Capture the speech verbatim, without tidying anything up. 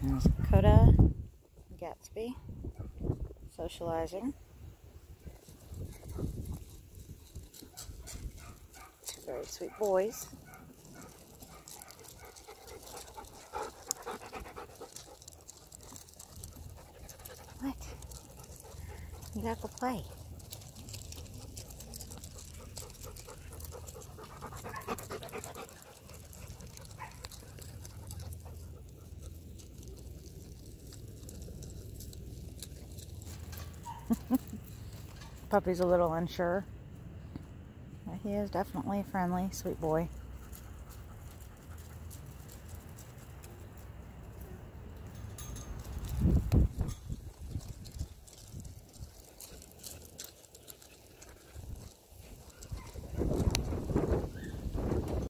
There's Koda and Gatsby socializing. Two very sweet boys. What? You gotta go play. Puppy's a little unsure, but he is definitely a friendly, sweet boy.